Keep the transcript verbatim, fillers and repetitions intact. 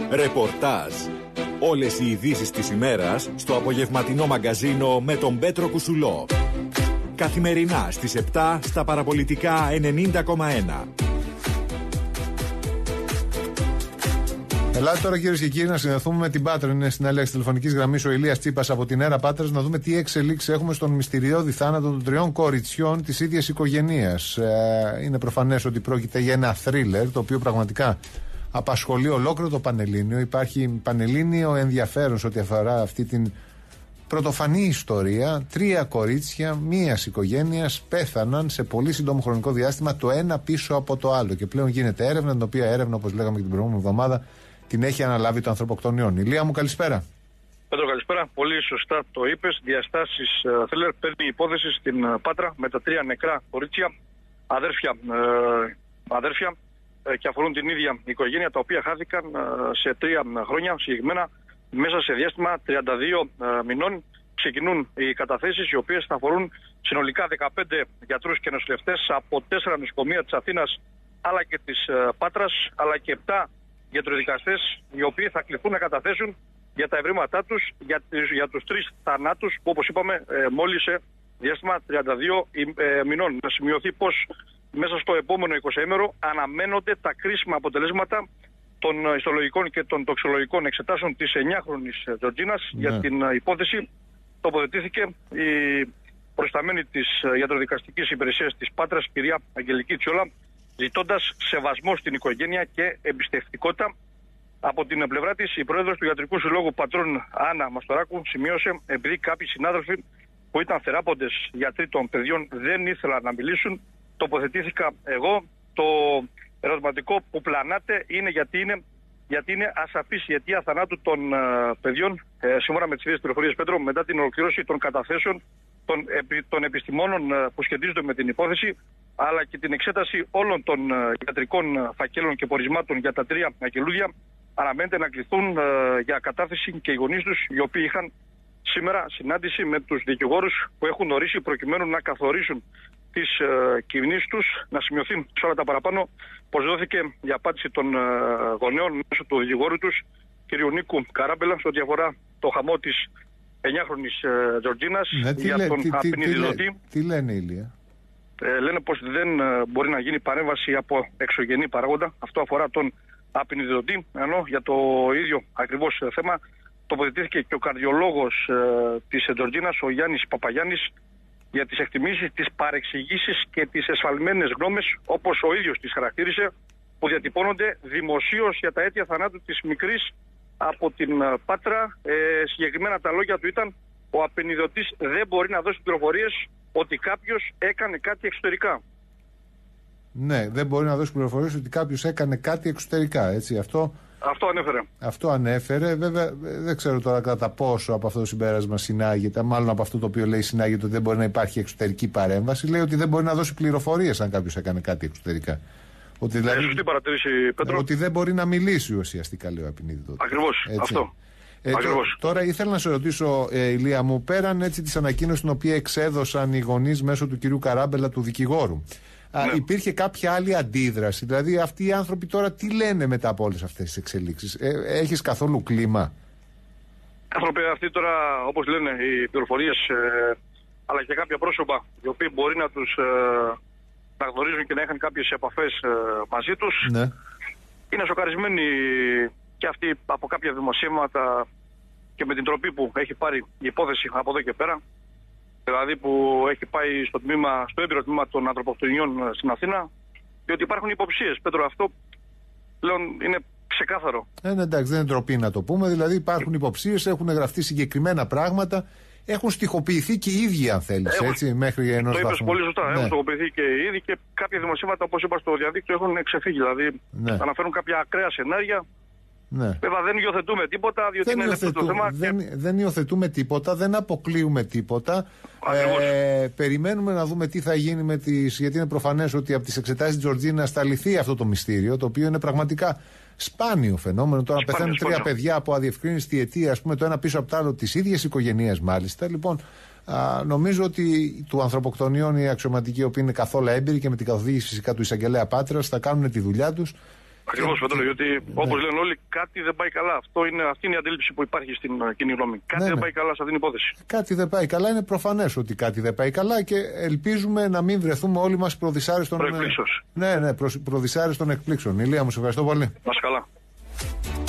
Ρεπορτάζ. Όλες οι ειδήσεις της ημέρας στο απογευματινό μαγκαζίνο με τον Πέτρο Κουσουλό. Καθημερινά στις επτά στα παραπολιτικά ενενήντα κόμμα ένα. Ελάτε τώρα, κυρίες και κύριοι, να συνδεθούμε με την Πάτρα. Είναι στην άλλη τηλεφωνική γραμμή ο Ηλίας Τσίπας από την Έρα Πάτρας, να δούμε τι εξελίξεις έχουμε στον μυστηριώδη θάνατο των τριών κοριτσιών της ίδιας οικογένειας. Ε, είναι προφανές ότι πρόκειται για ένα θρίλερ, το οποίο πραγματικά απασχολεί ολόκληρο το Πανελλήνιο. Υπάρχει πανελλήνιο ενδιαφέρον σε ό,τι αφορά αυτή την πρωτοφανή ιστορία. Τρία κορίτσια μίας οικογένειας πέθαναν σε πολύ σύντομο χρονικό διάστημα, το ένα πίσω από το άλλο. Και πλέον γίνεται έρευνα, την οποία έρευνα, όπως λέγαμε και την προηγούμενη εβδομάδα, την έχει αναλάβει το ανθρωποκτονιών. Ηλία μου, καλησπέρα. Πέτρο, καλησπέρα. Πολύ σωστά το είπες. Διαστάσεις θρίλερ. Παίρνει υπόθεση στην Πάτρα με τα τρία νεκρά κορίτσια, αδέρφια, ε, αδέρφια ε, και αφορούν την ίδια οικογένεια, τα οποία χάθηκαν ε, σε τρία χρόνια συγκεκριμένα. Μέσα σε διάστημα τριάντα δύο ε, μηνών ξεκινούν οι καταθέσεις, οι οποίες θα αφορούν συνολικά δεκαπέντε γιατρούς και νοσηλευτές από τέσσερα νοσοκομεία της Αθήνας αλλά και της ε, Πάτρας, αλλά και επτά γιατροδικαστές, οι οποίοι θα κληθούν να καταθέσουν για τα ευρήματά τους, για, για τους τρεις θανάτους που, όπως είπαμε, ε, μόλις σε διάστημα τριάντα δύο ε, μηνών. Να σημειωθεί πως μέσα στο επόμενο εικοσιήμερο αναμένονται τα κρίσιμα αποτελέσματα των ιστολογικών και των τοξολογικών εξετάσεων της εννιάχρονης Τζορτζίνας. Ναι. Για την υπόθεση τοποθετήθηκε η προϊσταμένη της ιατροδικαστικής υπηρεσίας της Πάτρας, κυρία Αγγελική Τσιόλα, ζητώντας σεβασμό στην οικογένεια και εμπιστευτικότητα. Από την πλευρά της, η πρόεδρος του Ιατρικού Συλλόγου Πατρών, Άννα Μαστοράκου, σημείωσε, επειδή κάποιοι συνάδελφοι που ήταν θεράποντες γιατροί των παιδιών δεν ήθελαν να μιλήσουν, τοποθετήθηκα εγώ. Το ερωτηματικό που πλανάται είναι γιατί είναι, γιατί είναι ασαφής η αιτία θανάτου των uh, παιδιών, ε, σύμφωνα με τις ίδιες πληροφορίες, Πέτρο, μετά την ολοκλήρωση των καταθέσεων των, επι, των επιστημόνων uh, που σχετίζονται με την υπόθεση, αλλά και την εξέταση όλων των uh, ιατρικών uh, φακέλων και πορισμάτων για τα τρία αγγελούδια, αναμένεται να κληθούν uh, για κατάθεση και οι γονείς τους, οι οποίοι είχαν σήμερα συνάντηση με τους δικηγόρους που έχουν ορίσει προκειμένου να καθορίσουν τις uh, κινήσεις τους. Να σημειωθεί σε όλα τα παραπάνω πως δόθηκε η απάντηση των uh, γονέων μέσω του δικηγόρου τους, κ. Νίκου Καράμπελα, σε ό,τι αφορά το χαμό της εννιάχρονης uh, Τζορτζίνας, ναι, για λέ, τον απεινιδιδότη. Τι, τι λένε, Ηλία? Ε, λένε πως δεν uh, μπορεί να γίνει παρέμβαση από εξωγενή παράγοντα. Αυτό αφορά τον απεινιδιδότη, ενώ για το ίδιο ακριβώς uh, θέμα τοποθετήθηκε και ο καρδιολόγος uh, της Τζορτζίνας, ο Γιάννης Παπαγιάννης, για τις εκτιμήσεις, τις παρεξηγήσεις και τις εσφαλμένες γνώμες, όπως ο ίδιος τις χαρακτήρισε, που διατυπώνονται δημοσίως για τα αίτια θανάτου της μικρής από την Πάτρα. Ε, συγκεκριμένα τα λόγια του ήταν: ο απεινιδωτής δεν μπορεί να δώσει πληροφορίες ότι κάποιος έκανε κάτι εξωτερικά. Ναι, δεν μπορεί να δώσει πληροφορίες ότι κάποιος έκανε κάτι εξωτερικά, έτσι, αυτό... Αυτό ανέφερε. Αυτό ανέφερε. Βέβαια, δεν ξέρω τώρα κατά πόσο από αυτό το συμπέρασμα συνάγεται, μάλλον από αυτό το οποίο λέει συνάγεται ότι δεν μπορεί να υπάρχει εξωτερική παρέμβαση. Λέει ότι δεν μπορεί να δώσει πληροφορίες αν κάποιος έκανε κάτι εξωτερικά. Ότι, δηλαδή, σωστή παρατήρηση, Πέτρο. Ότι δεν μπορεί να μιλήσει ουσιαστικά, λέει ο απεινίδητος. Ακριβώς. Αυτό. Ε, Ακριβώς. Τώρα ήθελα να σε ρωτήσω, ε, Ηλία μου, πέραν έτσι της ανακοίνωσης την οποία εξέδωσαν οι γονείς μέσω του κυρίου Καράμπελα, του δικηγόρου, Α, ναι. υπήρχε κάποια άλλη αντίδραση? Δηλαδή αυτοί οι άνθρωποι τώρα τι λένε μετά από όλες αυτές τις εξελίξεις? Ε, έχεις καθόλου κλίμα? Οι άνθρωποι αυτοί τώρα, όπως λένε οι πληροφορίες, ε, αλλά και κάποια πρόσωπα οι οποίοι μπορεί να τους ε, να γνωρίζουν και να είχαν κάποιες επαφές ε, μαζί τους, ναι. είναι σοκαρισμένοι και αυτοί από κάποια δημοσίευματα και με την τροπή που έχει πάρει η υπόθεση από εδώ και πέρα. Δηλαδή που έχει πάει στο, τμήμα, στο έμπειρο τμήμα των ανθρωποκτονιών στην Αθήνα, διότι υπάρχουν υποψίες. Πέτρο, αυτό πλέον είναι ξεκάθαρο. Ε, ναι, εντάξει, δεν είναι ντροπή να το πούμε. Δηλαδή υπάρχουν υποψίες, έχουν γραφτεί συγκεκριμένα πράγματα, έχουν στοιχοποιηθεί και οι ίδιοι, αν θέλεις, έχουν, έτσι, μέχρι ενός βαθμού. Το είπες πολύ σωστά. Ναι. Έχουν στοιχοποιηθεί και οι ίδιοι και κάποια δημοσίευματα, όπως είπα, στο διαδίκτυο έχουν ξεφύγει. Δηλαδή ναι. αναφέρουν κάποια ακραία σενάρια. Ναι. Βέβαια δεν υιοθετούμε τίποτα, διότι δεν είναι ελεύθερο το θέμα. Δεν, και... δεν υιοθετούμε τίποτα, δεν αποκλείουμε τίποτα. Ε, περιμένουμε να δούμε τι θα γίνει με τις. Γιατί είναι προφανές ότι από τις εξετάσεις της Τζορτζίνας θα λυθεί αυτό το μυστήριο, το οποίο είναι πραγματικά σπάνιο φαινόμενο. Τώρα σπάνιο, πεθαίνουν σπάνιο. τρία παιδιά από αδιευκρίνηστη αιτία, ας πούμε, το ένα πίσω από το άλλο της ίδιας οικογένειας μάλιστα. Λοιπόν, α, νομίζω ότι του ανθρωποκτονιών οι αξιωματικοί, οι οποίοι είναι καθόλου έμπειροι και με την καθοδήγηση φυσικά του εισαγγελέα Πάτρας, θα κάνουν τη δουλειά τους. Ακριβώς, Παντελή, γιατί όπως ναι. λένε όλοι, κάτι δεν πάει καλά. Αυτό είναι, αυτή είναι η αντίληψη που υπάρχει στην κοινή γνώμη. Κάτι ναι, δεν ναι. πάει καλά σε αυτήν την υπόθεση. Κάτι δεν πάει καλά, είναι προφανές ότι κάτι δεν πάει καλά και ελπίζουμε να μην βρεθούμε όλοι μας προδυσάριστον εκπλήξεων. Ναι, ναι, προδυσάριστον εκπλήξεων. Ηλία μου, σε ευχαριστώ πολύ. Να είσαι καλά.